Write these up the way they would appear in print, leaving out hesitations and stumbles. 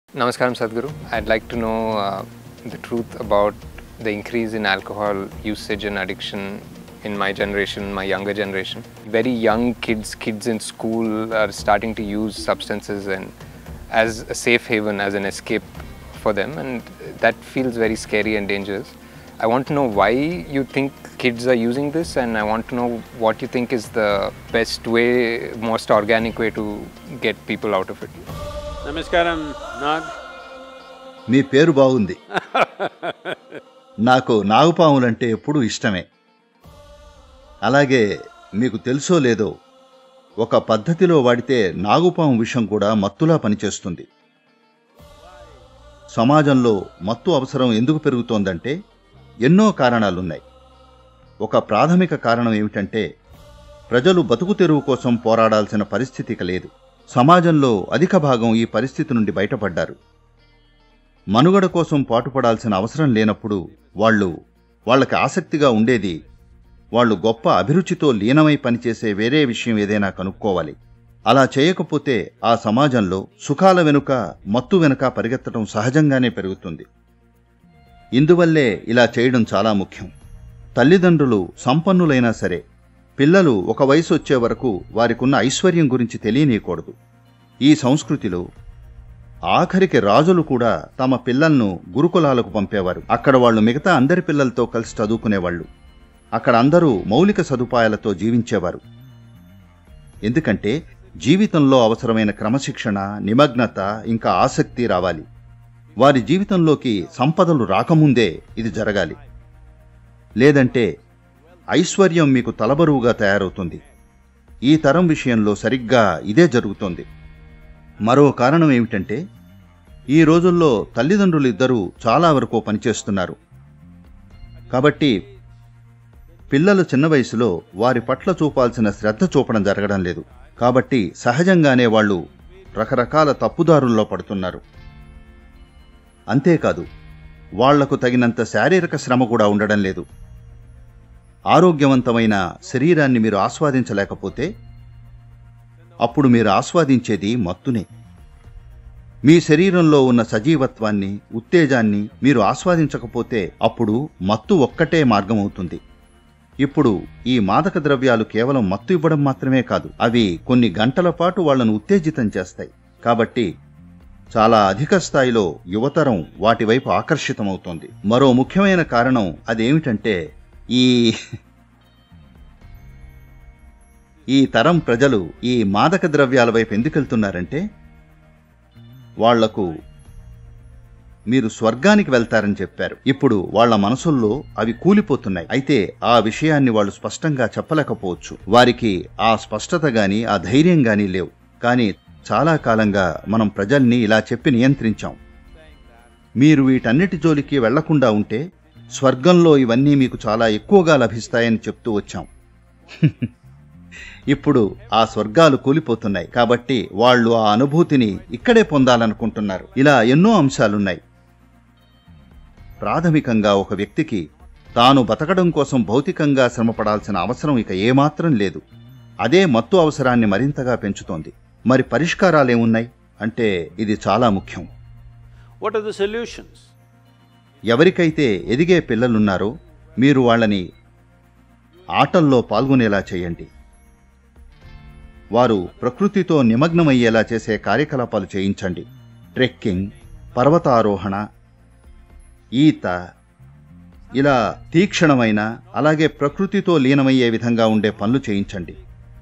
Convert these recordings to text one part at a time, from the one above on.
Namaskaram Sadhguru. I'd like to know the truth about the increase in alcohol usage and addiction in my generation, my younger generation. Very young kids in school are starting to use substances and as a safe haven, as an escape for them, and that feels very scary and dangerous. I want to know why you think kids are using this, and I want to know what you think is the best way, most organic way to get people out of it. నమస్కారం నాగ్. మీ పేరు బాగుంది. నాకు నాగుపాములంటే ఎప్పుడూ ఇష్టమే. అలాగే మీకు తెలుసో లేదో, ఒక పద్ధతిలో వాడితే నాగుపాము విషం కూడా మత్తులా పనిచేస్తుంది. సమాజంలో మత్తు అవసరం ఎందుకు పెరుగుతోందంటే ఎన్నో కారణాలున్నాయి. ఒక ప్రాథమిక కారణం ఏమిటంటే ప్రజలు బతుకు తెరువు కోసం పోరాడాల్సిన పరిస్థితి ఇక లేదు. సమాజంలో అధిక భాగం ఈ పరిస్థితి నుండి బయటపడ్డారు. మనుగడ కోసం పాటుపడాల్సిన అవసరం లేనప్పుడు వాళ్ళకి ఆసక్తిగా ఉండేది వాళ్ళు గొప్ప అభిరుచితో లీనమై పనిచేసే వేరే విషయం ఏదైనా కనుక్కోవాలి. అలా చేయకపోతే ఆ సమాజంలో సుఖాల వెనుక మత్తు వెనుక పరిగెత్తడం సహజంగానే పెరుగుతుంది. ఇందువల్లే ఇలా చేయడం చాలా ముఖ్యం. తల్లిదండ్రులు సంపన్నులైనా సరే పిల్లలు ఒక వయసు వచ్చే వరకు వారికున్న ఐశ్వర్యం గురించి తెలియనీయకూడదు. ఈ సంస్కృతిలో ఆఖరికి రాజులు కూడా తమ పిల్లలను గురుకులాలకు పంపేవారు. అక్కడ వాళ్ళు మిగతా అందరి పిల్లలతో కలిసి చదువుకునేవాళ్ళు. అక్కడ అందరూ మౌలిక సదుపాయాలతో జీవించేవారు. ఎందుకంటే జీవితంలో అవసరమైన క్రమశిక్షణ, నిమగ్నత, ఇంకా ఆసక్తి రావాలి. వారి జీవితంలోకి సంపదలు రాకముందే ఇది జరగాలి. లేదంటే ఐశ్వర్యం మీకు తలబరువుగా తయారవుతుంది. ఈ తరం విషయంలో సరిగ్గా ఇదే జరుగుతోంది. మరో కారణం ఏమిటంటే ఈ రోజుల్లో తల్లిదండ్రులు ఇద్దరూ చాలా వరకు పనిచేస్తున్నారు. కాబట్టి పిల్లలు చిన్న వయసులో వారి పట్ల చూపాల్సిన శ్రద్ధ చూపడం జరగడం లేదు. కాబట్టి సహజంగానే వాళ్ళు రకరకాల తప్పుదారుల్లో పడుతున్నారు. అంతేకాదు, వాళ్లకు తగినంత శారీరక శ్రమ కూడా ఉండడం లేదు. ఆరోగ్యవంతమైన శరీరాన్ని మీరు ఆస్వాదించలేకపోతే అప్పుడు మీరు ఆస్వాదించేది మత్తునే. మీ శరీరంలో ఉన్న సజీవత్వాన్ని, ఉత్తేజాన్ని మీరు ఆస్వాదించకపోతే అప్పుడు మత్తు ఒక్కటే మార్గమవుతుంది. ఇప్పుడు ఈ మాదక ద్రవ్యాలు కేవలం మత్తు ఇవ్వడం మాత్రమే కాదు, అవి కొన్ని గంటల పాటు వాళ్లను ఉత్తేజితం చేస్తాయి. కాబట్టి చాలా అధిక స్థాయిలో యువతరం వాటి వైపు ఆకర్షితమవుతోంది. మరో ముఖ్యమైన కారణం అదేమిటంటే ఈ తరం ప్రజలు ఈ మాదక ద్రవ్యాల వైపు ఎందుకెళ్తున్నారంటే వాళ్లకు మీరు స్వర్గానికి వెళ్తారని చెప్పారు. ఇప్పుడు వాళ్ల మనసుల్లో అవి కూలిపోతున్నాయి. అయితే ఆ విషయాన్ని వాళ్ళు స్పష్టంగా చెప్పలేకపోవచ్చు. వారికి ఆ స్పష్టత గాని ఆ ధైర్యం గాని లేవు. కానీ చాలా కాలంగా మనం ప్రజల్ని ఇలా చెప్పి నియంత్రించాం. మీరు వీటన్నిటి జోలికి వెళ్లకుండా ఉంటే స్వర్గంలో ఇవన్నీ మీకు చాలా ఎక్కువగా లభిస్తాయని చెప్తూ వచ్చాం. ఇప్పుడు ఆ స్వర్గాలు కూలిపోతున్నాయి. కాబట్టి వాళ్ళు ఆ అనుభూతిని ఇక్కడే పొందాలనుకుంటున్నారు. ఇలా ఎన్నో అంశాలున్నాయి. ప్రాథమికంగా ఒక వ్యక్తికి తాను బతకడం కోసం భౌతికంగా శ్రమపడాల్సిన అవసరం ఇక ఏమాత్రం లేదు. అదే మత్తు అవసరాన్ని మరింతగా పెంచుతోంది. మరి పరిష్కారాలేమున్నాయి అంటే ఇది చాలా ముఖ్యం. What are the solutions? ఎవరికైతే ఎదిగే పిల్లలున్నారో మీరు వాళ్ళని ఆటల్లో పాల్గొనేలా చేయండి. వారు ప్రకృతితో నిమగ్నమయ్యేలా చేసే కార్యకలాపాలు చేయించండి. ట్రెక్కింగ్, పర్వతారోహణ, ఈత, ఇలా తీక్షణమైన అలాగే ప్రకృతితో లీనమయ్యే విధంగా ఉండే పనులు చేయించండి.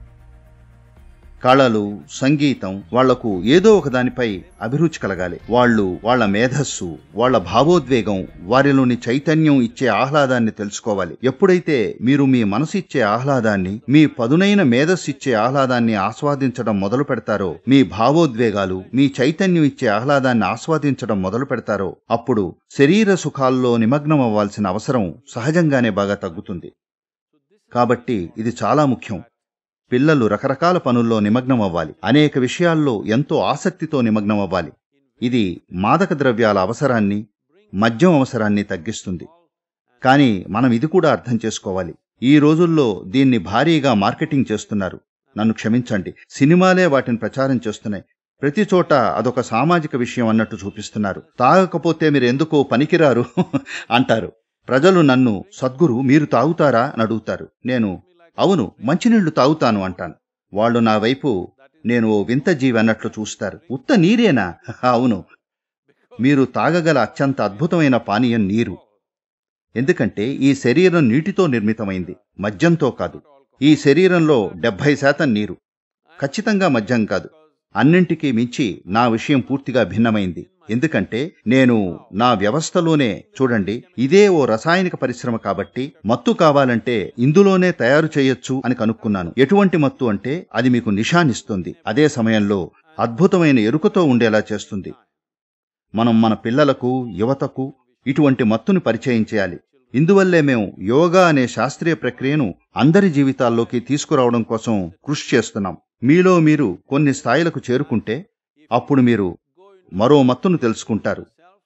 కళలు, సంగీతం, వాళ్లకు ఏదో ఒకదానిపై అభిరుచి కలగాలి. వాళ్ళ మేధస్సు, వాళ్ళ భావోద్వేగం, వారిలోని చైతన్యం ఇచ్చే ఆహ్లాదాన్ని తెలుసుకోవాలి. ఎప్పుడైతే మీరు మీ మనసు ఇచ్చే ఆహ్లాదాన్ని, మీ పదునైన మేధస్సు ఇచ్చే ఆహ్లాదాన్ని ఆస్వాదించడం మొదలు పెడతారో, మీ భావోద్వేగాలు, మీ చైతన్యం ఇచ్చే ఆహ్లాదాన్ని ఆస్వాదించడం మొదలు పెడతారో అప్పుడు శరీర సుఖాల్లో నిమగ్నం అవ్వాల్సిన అవసరం సహజంగానే బాగా తగ్గుతుంది. కాబట్టి ఇది చాలా ముఖ్యం. పిల్లలు రకరకాల పనుల్లో నిమగ్నం అవ్వాలి. అనేక విషయాల్లో ఎంతో ఆసక్తితో నిమగ్నం అవ్వాలి. ఇది మాదక ద్రవ్యాల అవసరాన్ని, మద్యం అవసరాన్ని తగ్గిస్తుంది. కానీ మనం ఇది కూడా అర్థం చేసుకోవాలి. ఈ రోజుల్లో దీన్ని భారీగా మార్కెటింగ్ చేస్తున్నారు. నన్ను క్షమించండి, సినిమాలే వాటిని ప్రచారం చేస్తున్నాయి. ప్రతి చోట అదొక సామాజిక విషయం అన్నట్టు చూపిస్తున్నారు. తాగకపోతే మీరు ఎందుకో పనికిరారు అంటారు. ప్రజలు నన్ను, సద్గురు మీరు తాగుతారా అని అడుగుతారు. నేను అవును మంచినీళ్లు తాగుతాను అంటాను. వాళ్ళు నా వైపు నేను ఓ వింత జీవి అన్నట్లు చూస్తారు. ఉత్త నీరేనా? అవును, మీరు తాగగల అత్యంత అద్భుతమైన పానీయం నీరు. ఎందుకంటే ఈ శరీరం నీటితో నిర్మితమైంది, మద్యంతో కాదు. ఈ శరీరంలో 70% నీరు, ఖచ్చితంగా మద్యం కాదు. అన్నింటికీ మించి నా విషయం పూర్తిగా భిన్నమైంది. ఎందుకంటే నేను నా వ్యవస్థలోనే చూడండి, ఇదే ఓ రసాయనిక పరిశ్రమ కాబట్టి మత్తు కావాలంటే ఇందులోనే తయారు చేయొచ్చు అని కనుక్కున్నాను. ఎటువంటి మత్తు అంటే అది మీకు నిషానిస్తుంది, అదే సమయంలో అద్భుతమైన ఎరుకతో ఉండేలా చేస్తుంది. మనం మన పిల్లలకు, యువతకు ఇటువంటి మత్తుని పరిచయం చేయాలి. ఇందువల్లే మేము యోగా అనే శాస్త్రీయ ప్రక్రియను అందరి జీవితాల్లోకి తీసుకురావడం కోసం కృషి చేస్తున్నాం. మీలో మీరు కొన్ని స్థాయిలకు చేరుకుంటే అప్పుడు మీరు మరో మత్తును తెలుసుకుంటారు.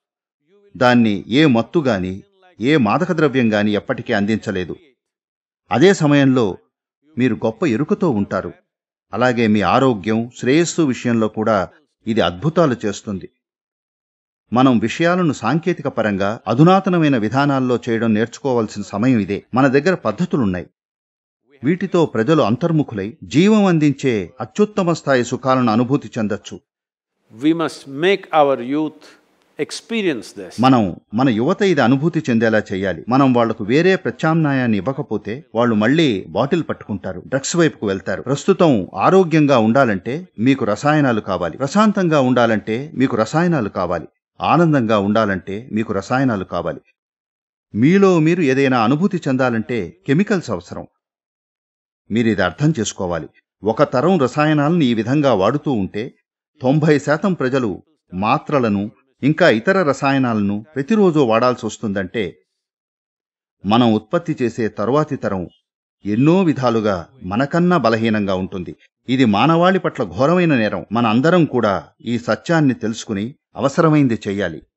దాన్ని ఏ మత్తు గాని, ఏ మాదక ద్రవ్యం గాని ఎప్పటికీ అందించలేదు. అదే సమయంలో మీరు గొప్ప ఎరుకతో ఉంటారు. అలాగే మీ ఆరోగ్యం, శ్రేయస్సు విషయంలో కూడా ఇది అద్భుతాలు చేస్తుంది. మనం విషయాలను సాంకేతిక పరంగా అధునాతనమైన విధానాల్లో చేయడం నేర్చుకోవాల్సిన సమయం ఇదే. మన దగ్గర పద్ధతులున్నాయి. వీటితో ప్రజలు అంతర్ముఖులై జీవం అందించే అత్యుత్తమ స్థాయి సుఖాలను అనుభూతి చెందొచ్చు. We must make our youth experience this. మనం మన యువత ఇది అనుభూతి చెందేలా చేయాలి. మనం వాళ్లకు వేరే ప్రత్యామ్నాయాన్ని ఇవ్వకపోతే వాళ్ళు మళ్లీ బాటిల్ పట్టుకుంటారు, డ్రగ్స్ వైపుకు వెళ్తారు. ప్రస్తుతం ఆరోగ్యంగా ఉండాలంటే మీకు రసాయనాలు కావాలి, ప్రశాంతంగా ఉండాలంటే మీకు రసాయనాలు కావాలి, ఆనందంగా ఉండాలంటే మీకు రసాయనాలు కావాలి. మీలో మీరు ఏదైనా అనుభూతి చెందాలంటే కెమికల్స్ అవసరం. మీరిది అర్థం చేసుకోవాలి. ఒక తరం రసాయనాలను ఈ విధంగా వాడుతూ ఉంటే 90% ప్రజలు మాత్రలను ఇంకా ఇతర రసాయనాలను ప్రతిరోజు వాడాల్సి వస్తుందంటే మనం ఉత్పత్తి చేసే తరువాతి తరం ఎన్నో విధాలుగా మనకన్నా బలహీనంగా ఉంటుంది. ఇది మానవాళి పట్ల ఘోరమైన నేరం. మన అందరం కూడా ఈ సత్యాన్ని తెలుసుకుని అవసరమైంది చెయ్యాలి.